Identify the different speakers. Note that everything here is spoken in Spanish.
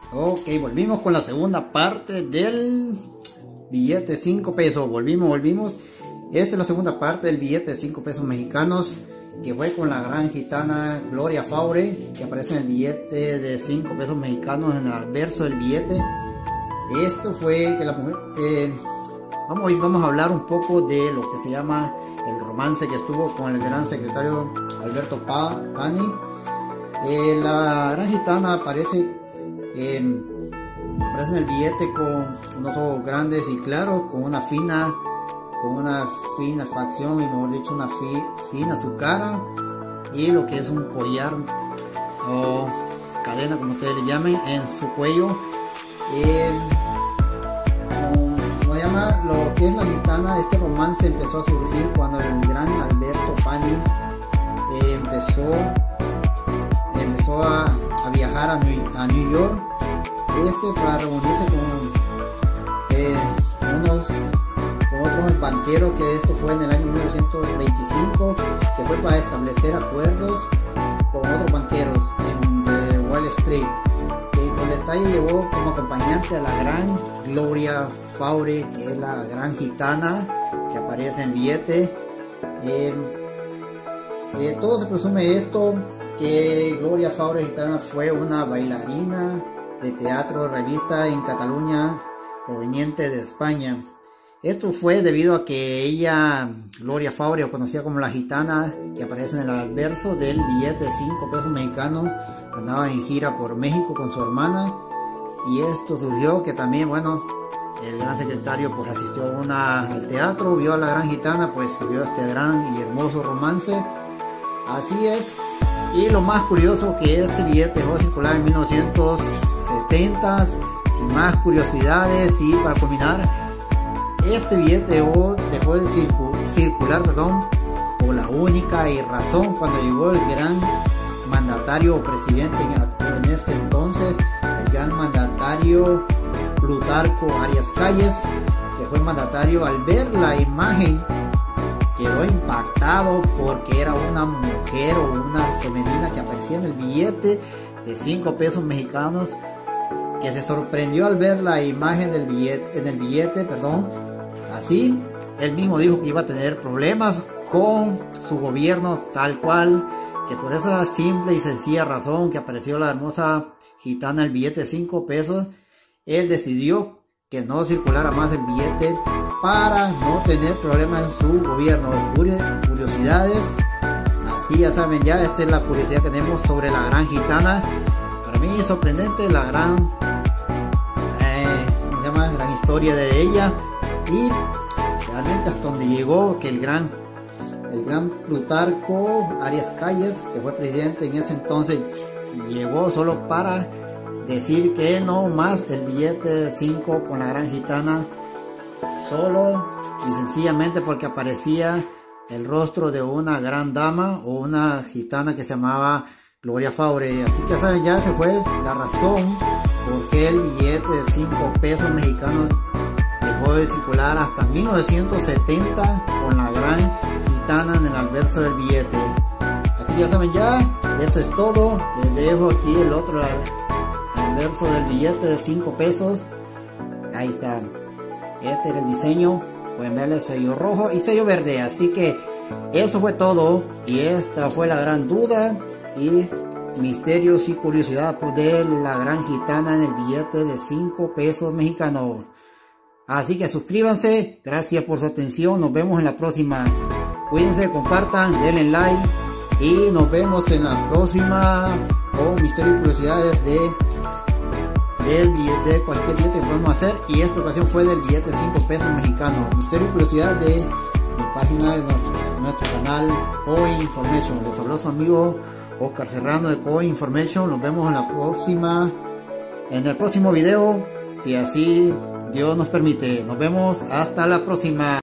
Speaker 1: Ok, volvimos con la segunda parte del billete 5 pesos. Volvimos. Esta es la segunda parte del billete de 5 pesos mexicanos, que fue con la gran gitana Gloria Faure, que aparece en el billete de 5 pesos mexicanos en el anverso del billete. Esto fue que la mujer... vamos a hablar un poco de lo que se llama el romance que estuvo con el gran secretario Alberto Pani. La gran gitana aparece en el billete con unos ojos grandes y claros, con una fina facción, y mejor dicho una fina su cara, y lo que es un collar o cadena, como ustedes le llamen, en su cuello. Como se llama, lo que es la gitana, este romance empezó a surgir cuando el gran Alberto Pani empezó a viajar a New York, para reunirse con otros banqueros, que esto fue en el año 1925, que fue para establecer acuerdos con otros banqueros de Wall Street. Con detalle llegó como acompañante a la gran Gloria Faure, que es la gran gitana que aparece en billete. Todo se presume esto, que Gloria Faure gitana fue una bailarina de teatro revista en Cataluña, proveniente de España. Esto fue debido a que ella, Gloria Faure, o conocida como la gitana, que aparece en el anverso del billete de 5 pesos mexicanos, andaba en gira por México con su hermana, y esto surgió que también, bueno, el gran secretario pues asistió al teatro, vio a la gran gitana, pues surgió este gran y hermoso romance. Así es. Y lo más curioso, que este billete dejó de circular en 1970, sin más curiosidades, y para culminar, este billete dejó de circular por la única razón cuando llegó el gran mandatario o presidente en ese entonces, el gran mandatario Plutarco Arias Calles, que fue mandatario. Al ver la imagen quedó impactado porque era una mujer o una femenina que aparecía en el billete de 5 pesos mexicanos, que se sorprendió al ver la imagen del billete. Así, él mismo dijo que iba a tener problemas con su gobierno, tal cual, que por esa simple y sencilla razón que apareció la hermosa gitana en el billete de 5 pesos, él decidió que no circulara más el billete para no tener problemas en su gobierno. Curiosidades, así ya saben, ya esta es la curiosidad que tenemos sobre la gran gitana. Para mí es sorprendente la gran gran historia de ella, y realmente hasta donde llegó que el gran Plutarco Arias Calles, que fue presidente en ese entonces, llegó solo para decir que no más el billete de 5 con la gran gitana, solo y sencillamente porque aparecía el rostro de una gran dama o una gitana que se llamaba Gloria Faure. Así que saben, ya se fue la razón por qué el billete de 5 pesos mexicanos dejó de circular hasta 1970 con la gran gitana en el anverso del billete. Así que ya saben, ya eso es todo. Les dejo aquí el otro anverso del billete de 5 pesos. Ahí está. Este era el diseño. Pueden ver el sello rojo y sello verde. Así que eso fue todo, y esta fue la gran duda y misterios y curiosidad de la gran gitana en el billete de 5 pesos mexicanos. Así que suscríbanse, gracias por su atención, nos vemos en la próxima. Cuídense, compartan, denle like, y nos vemos en la próxima con misterios y curiosidades del billete, de cualquier billete que podemos hacer. Y esta ocasión fue del billete de 5 pesos mexicanos. Misterio y curiosidad de mi página, de nuestro canal Coin Information. Les habló su amigo Oscar Serrano de Coin Information. Nos vemos en el próximo video, si así Dios nos permite. Nos vemos hasta la próxima.